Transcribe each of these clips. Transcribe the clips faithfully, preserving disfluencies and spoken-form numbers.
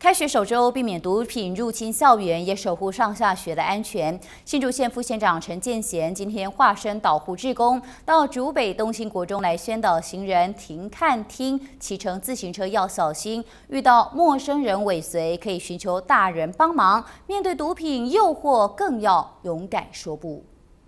开学首周，避免毒品入侵校园，也守护上下学的安全。新竹县副县长陈建贤今天化身导护志工，到竹北东兴国中来宣导行人停看听，骑乘自行车要小心，遇到陌生人尾随可以寻求大人帮忙。面对毒品诱惑，更要勇敢说不。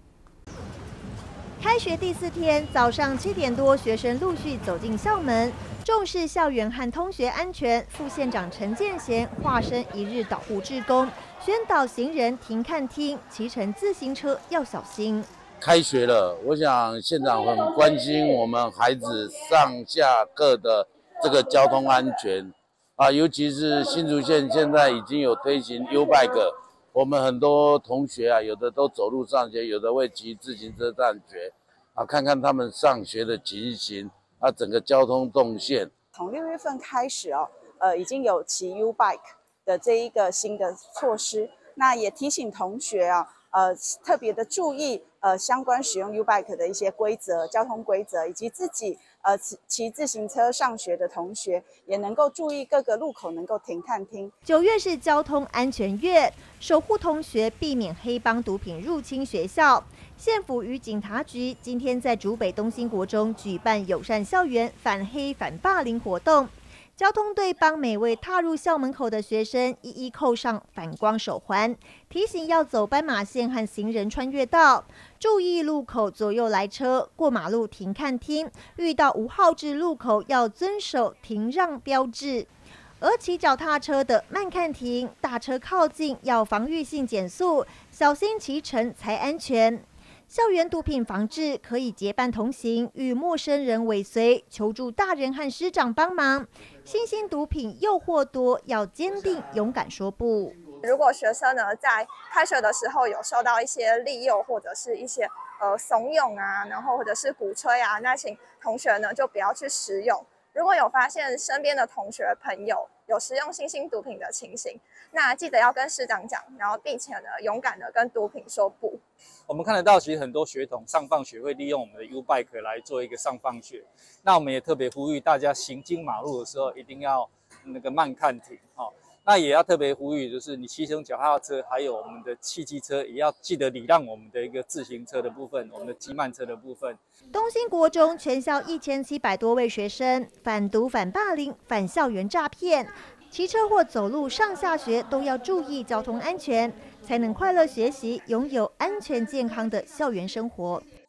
开学第四天早上七点多，学生陆续走进校门。重视校园和同学安全，副县长陈建贤化身一日导护志工，宣导行人停看听，骑乘自行车要小心。 开学了，我想县长很关心我们孩子上下课的这个交通安全啊，尤其是新竹县现在已经有推行 U Bike。 我们很多同学啊，有的都走路上学，有的会骑自行车上学，啊，看看他们上学的情形，啊，整个交通动线。 从六月份开始哦，呃，已经有骑 U Bike 的这一个新的措施，那也提醒同学啊，呃，特别的注意呃相关使用 U Bike 的一些规则、交通规则，以及自己呃骑骑自行车上学的同学也能够注意各个路口能够停看听。 九月是交通安全月，守护同学避免黑帮毒品入侵学校。县府与警察局今天在竹北东兴国中举办友善校园反黑反霸凌活动。 交通队帮每位踏入校门口的学生一一扣上反光手环，提醒要走斑马线和行人穿越道，注意路口左右来车，过马路停看听，遇到无号志路口要遵守停让标志。而骑脚踏车的慢看停，大车靠近要防御性减速，小心骑乘才安全。 校园毒品防治可以结伴同行，与陌生人尾随，求助大人和师长帮忙。新兴毒品诱惑多，要坚定勇敢说不。 如果学生呢在开学的时候有受到一些利诱或者是一些呃怂恿啊，然后或者是鼓吹啊，那请同学呢就不要去使用。如果有发现身边的同学朋友有使用新兴毒品的情形，那记得要跟师长讲，然后并且呢勇敢的跟毒品说不。 我们看得到，其实很多学童上放学会利用我们的 U Bike 来做一个上放学。那我们也特别呼吁大家行经马路的时候，一定要那个慢看停哦。那也要特别呼吁，就是你骑乘脚踏车，还有我们的汽机车，也要记得礼让我们的一个自行车的部分，我们的机慢车的部分。 东兴国中全校一千七百多位学生，反毒、反霸凌、反校园诈骗。 骑车或走路上下学都要注意交通安全，才能快乐学习，拥有安全健康的校园生活。